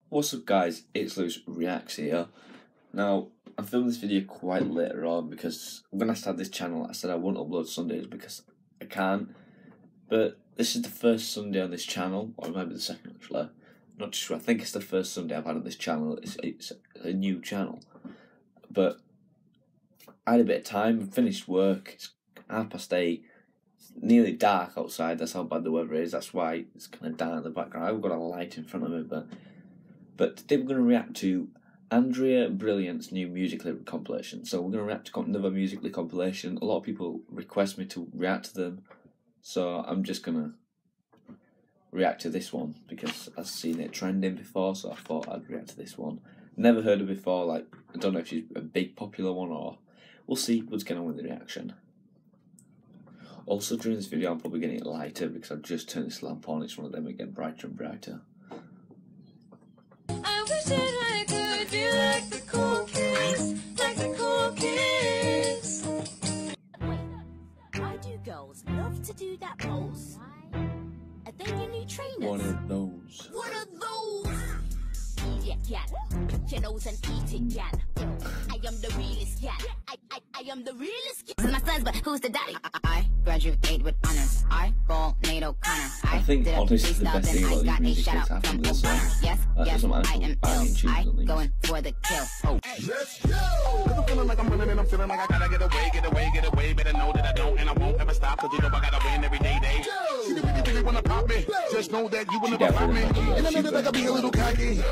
What's up guys, it's Lewis Reacts here. Now, I'm filming this video quite later on because when I started this channel I said I won't upload Sundays because I can't. But this is the first Sunday on this channel, or it might be the second actually. I'm not sure, I think it's the first Sunday I've had on this channel. It's a new channel. But I had a bit of time, finished work, it's 8:30. It's nearly dark outside, that's how bad the weather is, that's why it's kind of dark in the background. I've got a light in front of me, but today we're going to react to Andrea Brilliant's new music lyric compilation. So we're going to react to another music lyric compilation. A lot of people request me to react to them, so I'm just going to react to this one because I've seen it trending before, so I thought I'd react to this one. Never heard of her before, like, I don't know if she's a big popular one or... We'll see what's going on with the reaction. Also during this video I'm probably getting it lighter because I've just turned this lamp on. It's one of them getting brighter and brighter. I wish that I could be like the cool kids, like the cool kids. Why do girls love to do that pose? Are they your new trainers? One of those. What are those? Eat it, gal. Pick your nose and eat it, gal. I am the realest gal. I am the realest gal. My sons, but who's the daddy? I graduate with honors. I ball NATO Connor. I think honestly the best thing about these music clips after this song. Yes, I am ill. Going for the kill. Oh. Let's go! Cause I'm feeling like I'm running and I'm feeling like I gotta get away. Better know that I don't and I won't ever stop. Cause you know I gotta win every day. She really wanna pop me. Just know that you will never pop me. And I know that I gotta be a little cocky.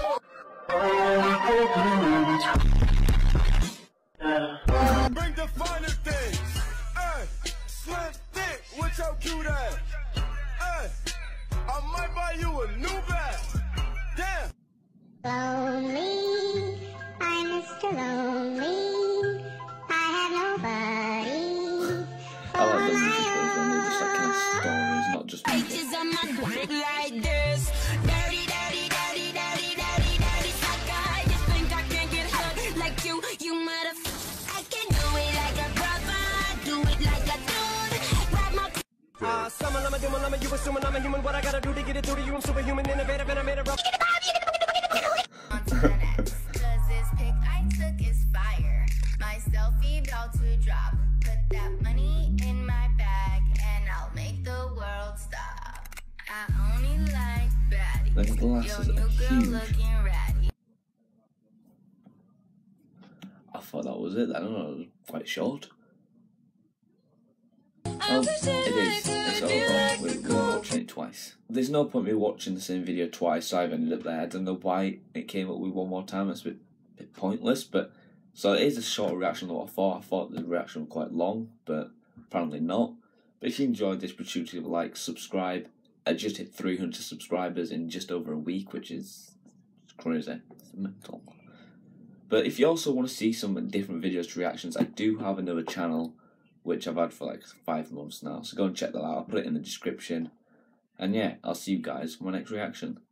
Bring the finer things. Hey, slim thick with your cute ass. Hey, I might buy you a new bag. Damn. Lonely, I'm Mr. Lonely. I have nobody. I like the music clips when they're just like kind of stories, not just music. Bitches on my dick like this. Dirty, dirty, dirty, dirty, dirty, dirty sucker. You think I can get hurt like you motherfucker. I can do it like a brother, do it like a dude. Grab my Summon, I'm a demon, I'm a you assuming I'm a human. What I gotta do to get it through to you? I'm superhuman, innovative, and I made a rough. Cause this pic I took is fire. My selfie about to drop. Put that money in my bag and I'll make the world stop. I only like baddies. Them glasses Yo, new are girl huge. looking ratty. I thought that was it. I don't know, it was quite short. I wish that It I is. could It's be over. like We're the cool watching it twice. There's no point me watching the same video twice, so I've ended up there. I don't know why it came up with one more time. It's a bit pointless, but so it is a shorter reaction than what I thought. I thought the reaction was quite long, but apparently not. But if you enjoyed this, please leave a like, subscribe. I just hit 300 subscribers in just over a week, which is crazy. It's mental. But if you also want to see some different videos to reactions, I do have another channel which I've had for like 5 months now. So go and check that out. I'll put it in the description. And yeah, I'll see you guys for my next reaction.